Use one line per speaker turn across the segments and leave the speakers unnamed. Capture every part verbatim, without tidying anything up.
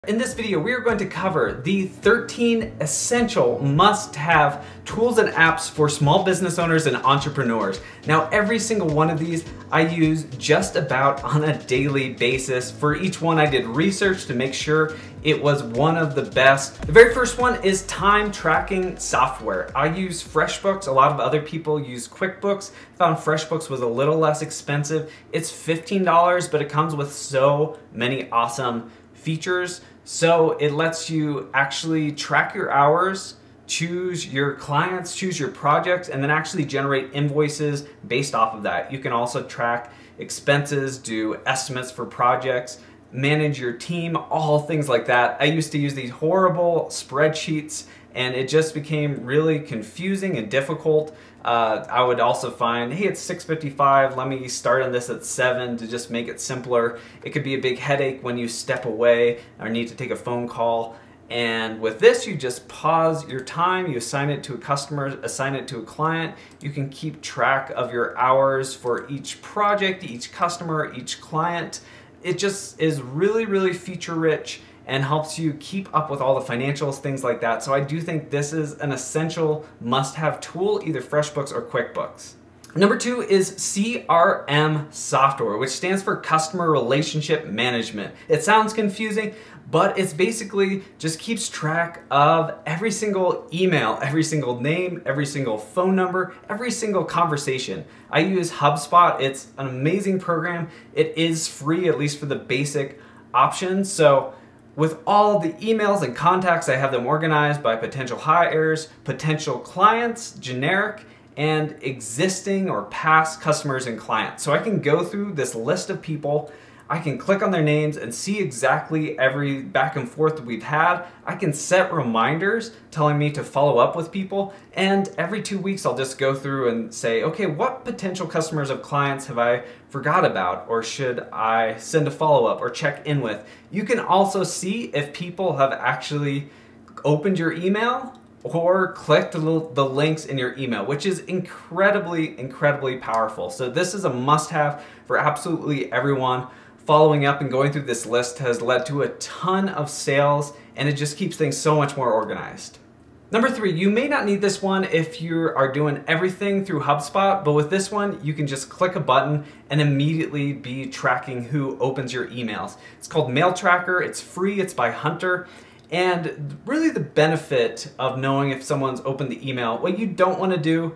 In this video, we are going to cover the thirteen essential must-have tools and apps for small business owners and entrepreneurs. Now, every single one of these I use just about on a daily basis. For each one, I did research to make sure it was one of the best. The very first one is time tracking software. I use Freshbooks. A lot of other people use QuickBooks. Found Freshbooks was a little less expensive. It's fifteen dollars, but it comes with so many awesome features. So it lets you actually track your hours, choose your clients, choose your projects, and then actually generate invoices based off of that. You can also track expenses, do estimates for projects, manage your team, all things like that. I used to use these horrible spreadsheets and it just became really confusing and difficult. Uh, I would also find, hey, it's six fifty-five, let me start on this at seven to just make it simpler. It could be a big headache when you step away or need to take a phone call. And with this, you just pause your time, you assign it to a customer, assign it to a client. You can keep track of your hours for each project, each customer, each client. It just is really, really feature rich and helps you keep up with all the financials, things like that. So I do think this is an essential must-have tool, either FreshBooks or QuickBooks. Number two is C R M Software, which stands for Customer Relationship Management. It sounds confusing, but it's basically just keeps track of every single email, every single name, every single phone number, every single conversation. I use Hubspot. It's an amazing program. It is free, at least for the basic options. So with all the emails and contacts, I have them organized by potential hires, potential clients, generic, and existing or past customers and clients. So I can go through this list of people, I can click on their names and see exactly every back and forth that we've had. I can set reminders telling me to follow up with people, and every two weeks I'll just go through and say, okay, what potential customers of clients have I forgot about, or should I send a follow-up or check in with? You can also see if people have actually opened your email or clicked the links in your email, which is incredibly, incredibly powerful. So this is a must-have for absolutely everyone. Following up and going through this list has led to a ton of sales, and it just keeps things so much more organized. Number three, you may not need this one if you are doing everything through HubSpot, but with this one, you can just click a button and immediately be tracking who opens your emails. It's called Mailtracker. It's free. It's by Hunter. And really the benefit of knowing if someone's opened the email, what you don't want to do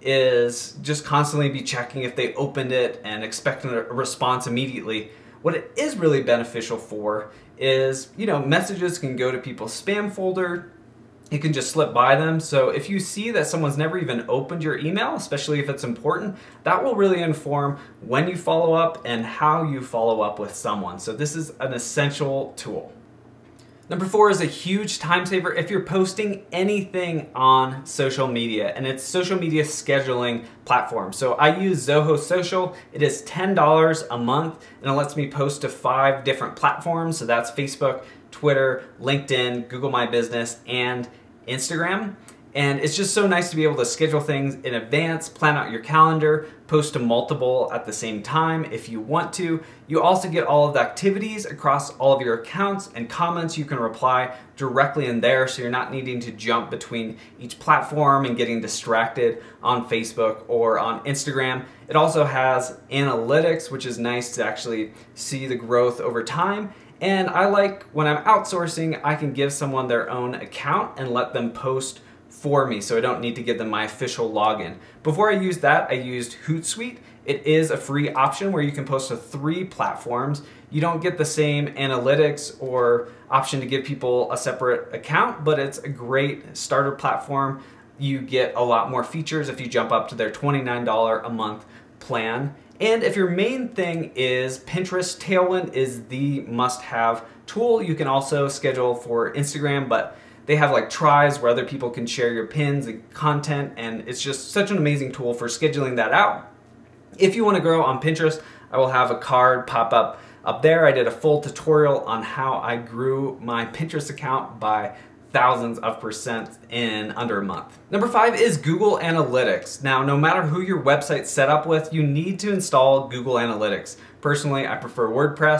is just constantly be checking if they opened it and expecting a response immediately. What it is really beneficial for is, you know, messages can go to people's spam folder. You can just slip by them. So if you see that someone's never even opened your email, especially if it's important, that will really inform when you follow up and how you follow up with someone. So this is an essential tool. Number four is a huge time saver if you're posting anything on social media, and it's social media scheduling platform. So I use Zoho Social. It is ten dollars a month, and it lets me post to five different platforms. So that's Facebook, Twitter, LinkedIn, Google My Business, and Instagram. And it's just so nice to be able to schedule things in advance, plan out your calendar, post to multiple at the same time if you want to. You also get all of the activities across all of your accounts and comments. You can reply directly in there, so you're not needing to jump between each platform and getting distracted on Facebook or on Instagram. It also has analytics, which is nice to actually see the growth over time. And I like when I'm outsourcing, I can give someone their own account and let them post for me, so I don't need to give them my official login. Before I used that, I used Gsuite. It is a free option where you can post to three platforms. You don't get the same analytics or option to give people a separate account, but it's a great starter platform. You get a lot more features if you jump up to their twenty-nine dollars a month plan. And if your main thing is Pinterest, Tailwind is the must-have tool. You can also schedule for Instagram, but they have like tries where other people can share your pins and content, and it's just such an amazing tool for scheduling that out. If you want to grow on Pinterest, I will have a card pop up up there. I did a full tutorial on how I grew my Pinterest account by thousands of percent in under a month. Number five is Google Analytics. Now, no matter who your website's set up with, you need to install Google Analytics. Personally, I prefer WordPress.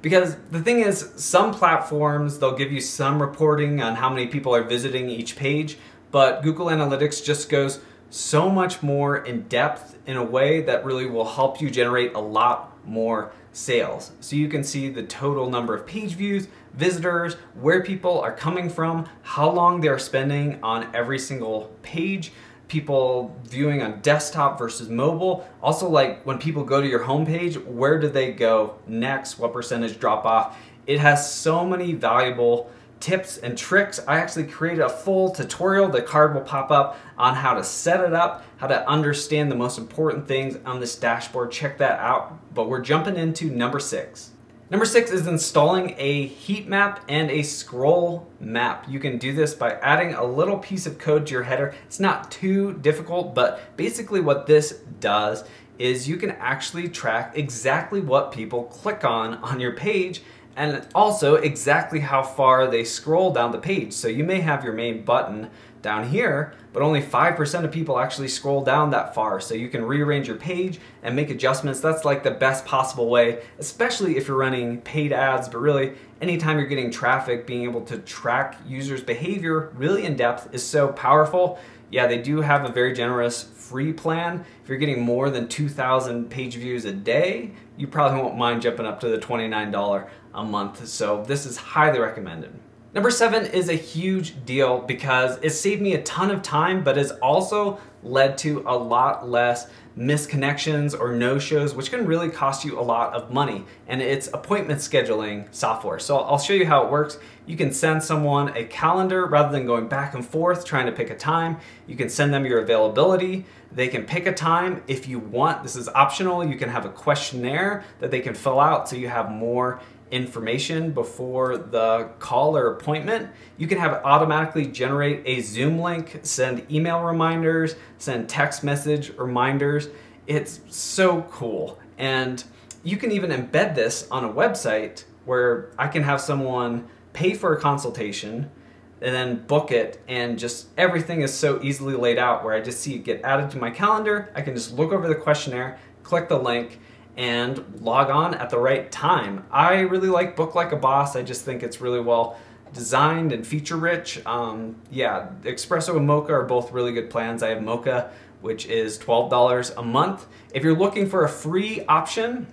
Because the thing is, some platforms, they'll give you some reporting on how many people are visiting each page, but Google Analytics just goes so much more in depth in a way that really will help you generate a lot more sales. So you can see the total number of page views, visitors, where people are coming from, how long they're spending on every single page, people viewing on desktop versus mobile. Also, like when people go to your homepage, where do they go next? What percentage drop off? It has so many valuable tips and tricks. I actually created a full tutorial. The card will pop up on how to set it up, how to understand the most important things on this dashboard. Check that out. But we're jumping into number six. Number six is installing a heat map and a scroll map. You can do this by adding a little piece of code to your header. It's not too difficult, but basically what this does is you can actually track exactly what people click on on your page, and also exactly how far they scroll down the page. So you may have your main button down here, but only five percent of people actually scroll down that far. So you can rearrange your page and make adjustments. That's like the best possible way, especially if you're running paid ads, but really anytime you're getting traffic, being able to track users' behavior really in depth is so powerful. Yeah, they do have a very generous free plan. If you're getting more than two thousand page views a day, you probably won't mind jumping up to the twenty-nine dollars a month. So this is highly recommended. Number seven is a huge deal because it saved me a ton of time, but has also led to a lot less misconnections or no-shows, which can really cost you a lot of money. And it's appointment scheduling software. So I'll show you how it works. You can send someone a calendar rather than going back and forth trying to pick a time. You can send them your availability. They can pick a time if you want. This is optional. You can have a questionnaire that they can fill out so you have more information before the call or appointment. You can have it automatically generate a Zoom link, send email reminders, send text message reminders. It's so cool. And you can even embed this on a website where I can have someone pay for a consultation and then book it, and just everything is so easily laid out where I just see it get added to my calendar. I can just look over the questionnaire, click the link, and log on at the right time. I really like Book Like a Boss. I just think it's really well designed and feature rich. Um, yeah, Espresso and Mocha are both really good plans. I have Mocha, which is twelve dollars a month. If you're looking for a free option,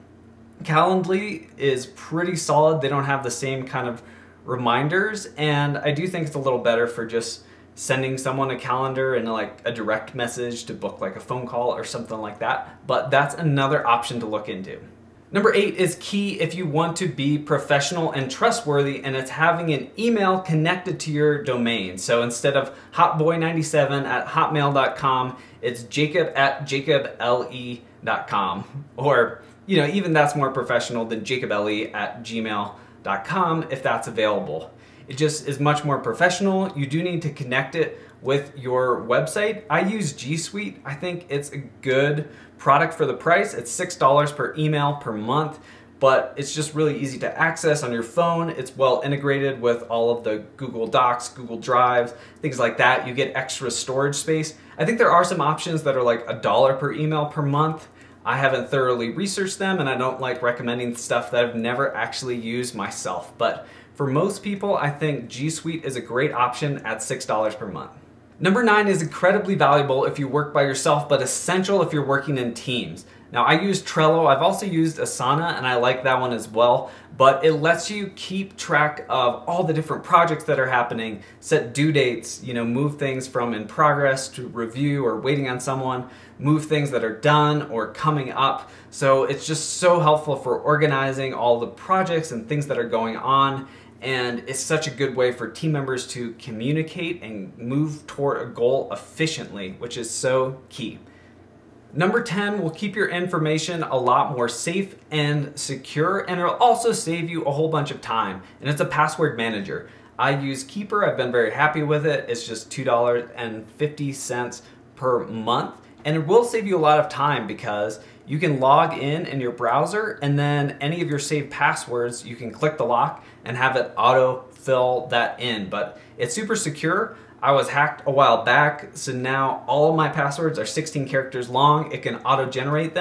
Calendly is pretty solid. They don't have the same kind of reminders, and I do think it's a little better for just sending someone a calendar and like a direct message to book like a phone call or something like that. But that's another option to look into. Number eight is key if you want to be professional and trustworthy, and it's having an email connected to your domain. So instead of hotboy ninety-seven at hotmail dot com, it's jacob at jacob le dot com. Or, you know, even that's more professional than jacoble at gmail dot com if that's available. It just is much more professional. You do need to connect it with your website. I use Gsuite. I think it's a good product for the price. It's six dollars per email per month, but it's just really easy to access on your phone. It's well integrated with all of the Google Docs, Google Drives, things like that. You get extra storage space. I think there are some options that are like a dollar per email per month. I haven't thoroughly researched them, and I don't like recommending stuff that I've never actually used myself. But for most people, I think Gsuite is a great option at six dollars per month. Number nine is incredibly valuable if you work by yourself, but essential if you're working in teams. Now, I use Trello. I've also used Asana, and I like that one as well, but it lets you keep track of all the different projects that are happening, set due dates, you know, move things from in progress to review or waiting on someone, move things that are done or coming up. So it's just so helpful for organizing all the projects and things that are going on. And it's such a good way for team members to communicate and move toward a goal efficiently, which is so key. Number ten will keep your information a lot more safe and secure, and it'll also save you a whole bunch of time. And it's a password manager. I use Keeper. I've been very happy with it. It's just two dollars and fifty cents per month. And it will save you a lot of time because you can log in in your browser, and then any of your saved passwords, you can click the lock and have it auto fill that in. But it's super secure. I was hacked a while back, so now all of my passwords are sixteen characters long. It can auto-generate them,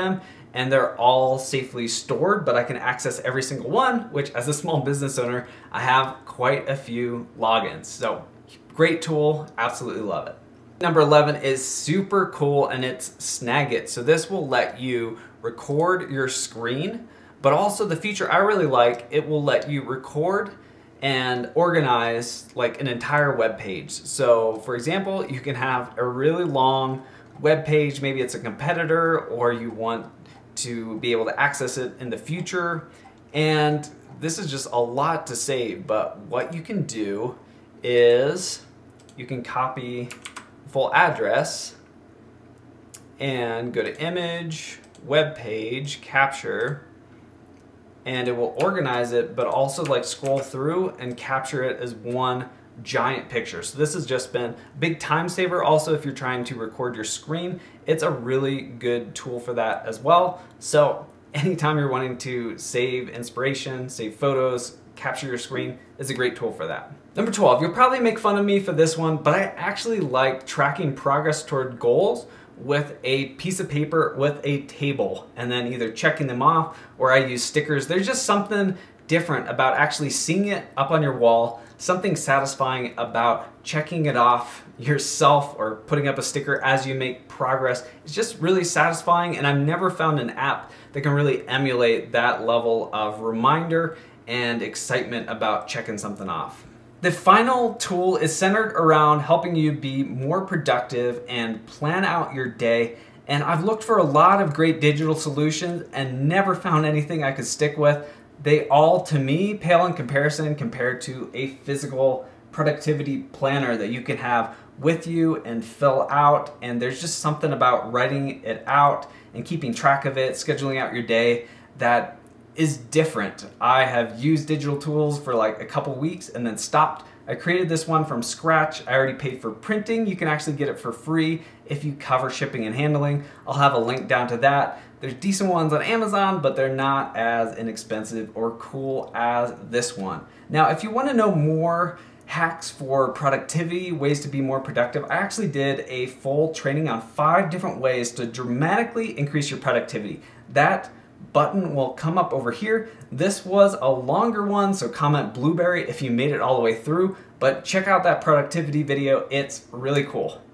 and they're all safely stored, but I can access every single one, which as a small business owner, I have quite a few logins. So great tool, absolutely love it. Number eleven is super cool, and it's Snagit. So this will let you record your screen, but also the feature I really like, it will let you record and organize like an entire web page. So for example, you can have a really long web page, maybe it's a competitor, or you want to be able to access it in the future. And this is just a lot to save, but what you can do is you can copy full address and go to image, web page, capture, and it will organize it, but also like scroll through and capture it as one giant picture. So this has just been a big time saver. Also, if you're trying to record your screen, it's a really good tool for that as well. So anytime you're wanting to save inspiration, save photos, capture your screen, is a great tool for that. Number twelve, you'll probably make fun of me for this one, but I actually like tracking progress toward goals with a piece of paper with a table, and then either checking them off, or I use stickers. There's just something different about actually seeing it up on your wall, something satisfying about checking it off yourself or putting up a sticker as you make progress. It's just really satisfying, and I've never found an app that can really emulate that level of reminder and excitement about checking something off. The final tool is centered around helping you be more productive and plan out your day. And I've looked for a lot of great digital solutions and never found anything I could stick with. They all, to me, pale in comparison compared to a physical productivity planner that you can have with you and fill out. And there's just something about writing it out and keeping track of it, scheduling out your day, that is different. I have used digital tools for like a couple weeks and then stopped. I created this one from scratch. I already paid for printing. You can actually get it for free if you cover shipping and handling. I'll have a link down to that. There's decent ones on Amazon, but they're not as inexpensive or cool as this one. Now, if you want to know more hacks for productivity, ways to be more productive, I actually did a full training on five different ways to dramatically increase your productivity. That button will come up over here. This was a longer one, so comment blueberry if you made it all the way through, but check out that productivity video. It's really cool.